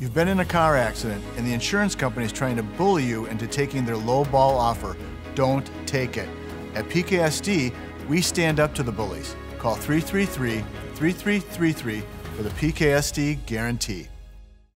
You've been in a car accident and the insurance company is trying to bully you into taking their lowball offer. Don't take it. At PKSD, we stand up to the bullies. Call 333-3333 for the PKSD guarantee.